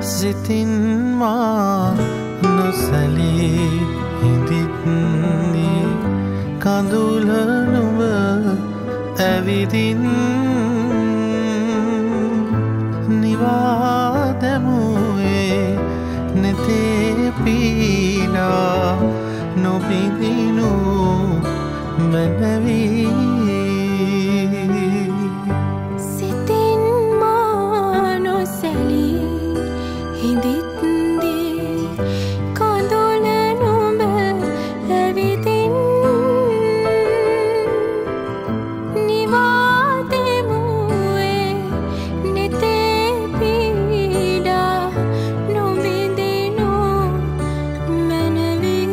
සිතින් මා නොසැලී හිඳින්නේ කඳුල නුඹ ඇවිදින් නිවා දැමුවේ නෙතේ පීඩා නොබිඳිනු මැනවි සිතින් මා නොසැලී හිඳින්නේ කඳුල නුඹ ඇවිදින් නිවා දෙමුවේ නෙතේ පීඩා නොබිඳිනු මැනවි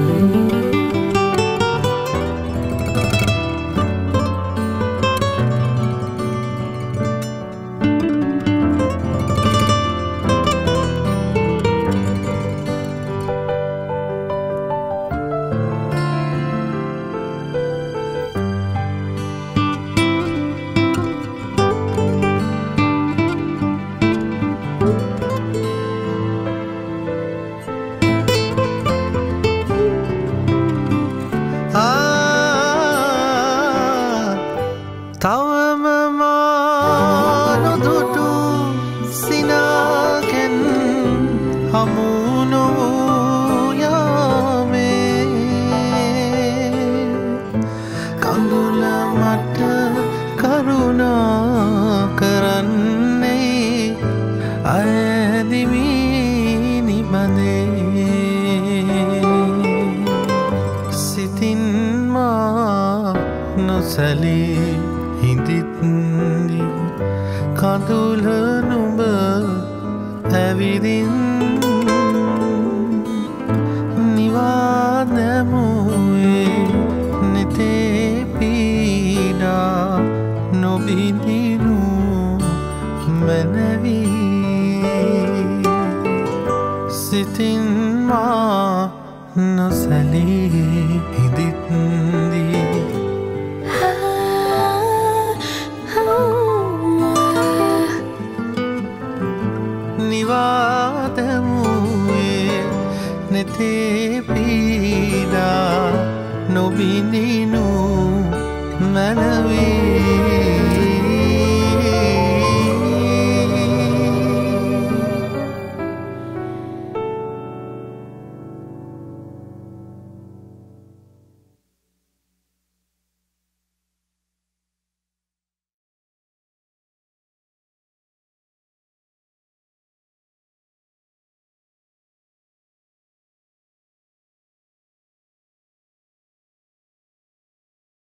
තවම මා නොදුටු සිනාගෙන් හමු නොවූ යාමේ කඳුල මට කරුණා කරන්නේ අයදිමි නිබඳේ සිතින් මා නොසැලී හිඳින්නේ කඳුල නුඹ ඇවිදින් නිවා දැමුවේ නෙතේ පීඩා නොබිඳිනු මැනවි සිතින් මා නොසැලී හිඳින්නේ නිවා දැමුවේ නෙතේ පීඩා නොබිඳිනු මැනවි